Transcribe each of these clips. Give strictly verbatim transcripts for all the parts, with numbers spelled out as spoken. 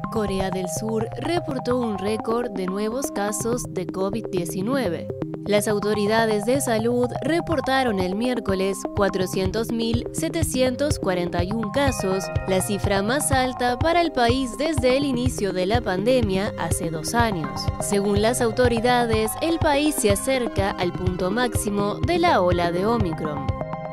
Corea del Sur reportó un récord de nuevos casos de COVID diecinueve. Las autoridades de salud reportaron el miércoles cuatrocientos mil setecientos cuarenta y uno casos, la cifra más alta para el país desde el inicio de la pandemia hace dos años. Según las autoridades, el país se acerca al punto máximo de la ola de Omicron.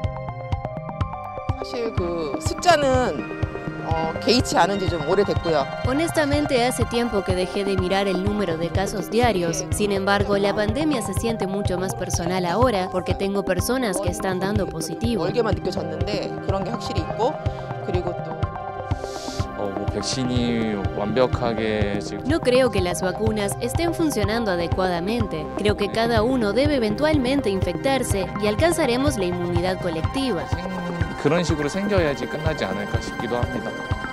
사실 그 숫자는 어, 개의치 않은 지 좀 오래됐고요. Honestamente, hace tiempo que dejé de mirar el número de casos diarios. Sin embargo, la pandemia se siente mucho más personal ahora porque tengo personas que están dando positivo. 멀게만 느껴졌는데 그런 게 확실히 있고 그리고 또 어, 뭐 백신이 완벽하게 지금 No creo que las vacunas estén funcionando adecuadamente. Creo que cada uno debe eventualmente infectarse y alcanzaremos la inmunidad colectiva. 그런 식으로 생겨야지 끝나지 않을까 싶기도 합니다.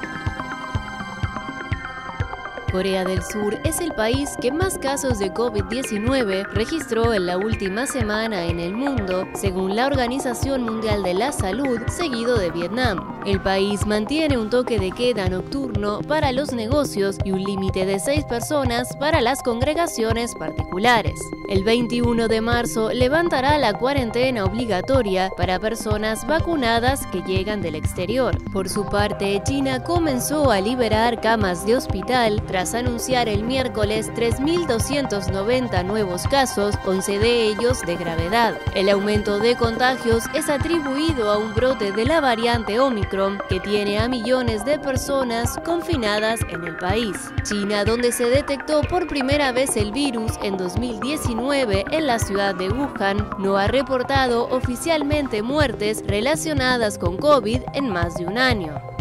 Corea del Sur es el país que más casos de COVID diecinueve registró en la última semana en el mundo, según la Organización Mundial de la Salud, seguido de Vietnam. El país mantiene un toque de queda nocturno para los negocios y un límite de seis personas para las congregaciones particulares. El veintiuno de marzo levantará la cuarentena obligatoria para personas vacunadas que llegan del exterior. Por su parte, China comenzó a liberar camas de hospital tras anunciar el miércoles tres mil doscientos noventa nuevos casos, once de ellos de gravedad. El aumento de contagios es atribuido a un brote de la variante Omicron que tiene a millones de personas confinadas en el país. China, donde se detectó por primera vez el virus en dos mil diecinueve en la ciudad de Wuhan, no ha reportado oficialmente muertes relacionadas con COVID en más de un año.